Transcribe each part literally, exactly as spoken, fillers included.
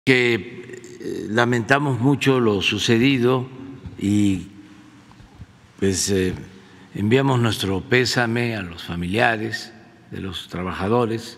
que lamentamos mucho lo sucedido y pues eh, enviamos nuestro pésame a los familiares de los trabajadores.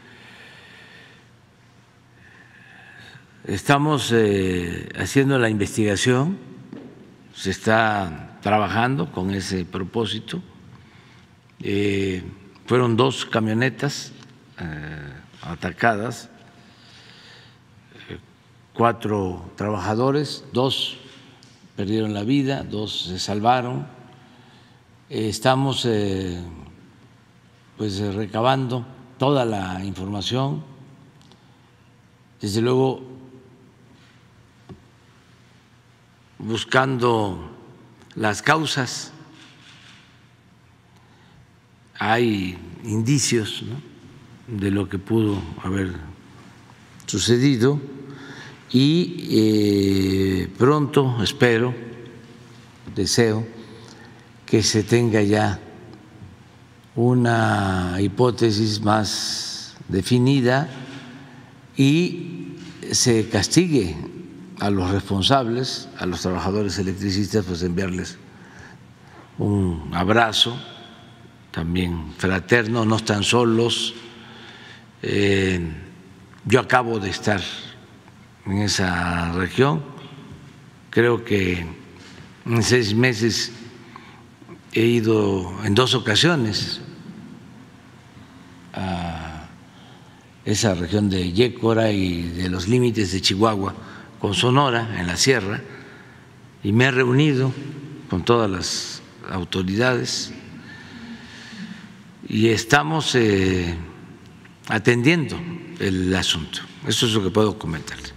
Estamos eh, haciendo la investigación, se está trabajando con ese propósito. Eh, fueron dos camionetas eh, atacadas, eh, cuatro trabajadores, dos perdieron la vida, dos se salvaron. Eh, estamos eh, pues recabando toda la información. Desde luego, buscando las causas. Hay indicios, ¿no?, de lo que pudo haber sucedido y eh, pronto, espero, deseo que se tenga ya una hipótesis más definida y se castigue a los responsables, a los trabajadores electricistas, pues enviarles un abrazo también fraterno, no están solos. Eh, yo acabo de estar en esa región, creo que en seis meses he ido en dos ocasiones a esa región de Yécora y de los límites de Chihuahua con Sonora, en la sierra, y me he reunido con todas las autoridades y estamos eh, atendiendo el asunto. Eso es lo que puedo comentarles.